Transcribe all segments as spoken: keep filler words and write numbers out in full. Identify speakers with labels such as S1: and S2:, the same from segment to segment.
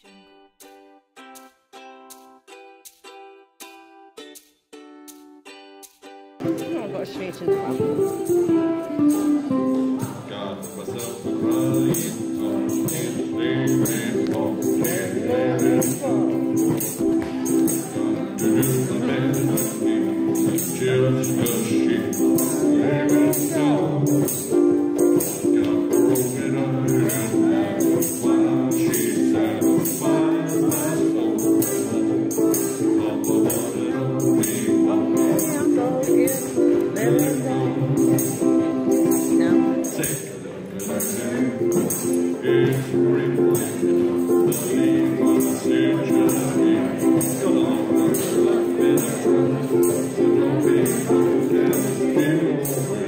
S1: Oh, I've got a straight in the back.
S2: Got myself a crying, oh, can't leave it, oh, can't let it fall. Got to do the melody, just cause she let it go. Got broken heart, and that's why she satisfies my soul. I'm the one and only one. Let it go.
S1: No.
S2: Take a look at her hair. It's reflecting the leaf on the stitches. Come on, let's look in her trunk. So don't be down,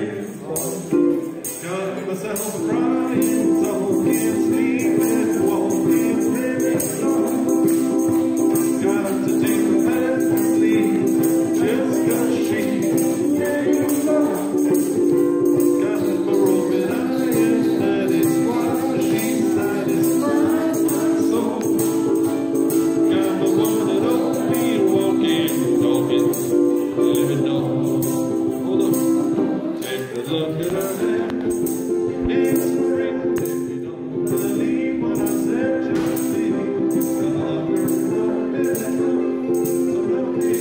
S2: feel got myself a crying, so can't sleep and walking very slow. Got to take a bath and sleep, just cause she let it go. Got my broken eye, and that is why she satisfies my soul. Got the one that only walking, talking, living on. Hold up, take a look at her hair. It's real, if you don't believe what I said, just see. I love her, love it, so don't be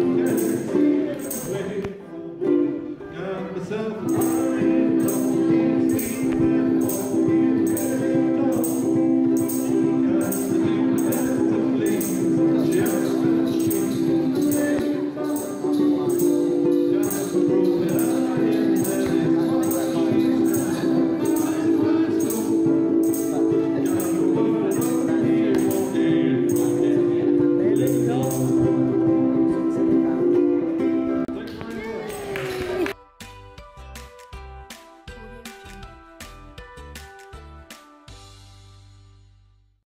S2: okay. Got myself a crying, don't sleep and walking very low. Got to do that to please, just as she let it go. Got a broken eye, and that is why she satisfies my soul. Got a woman on me, walking, walking, let it go.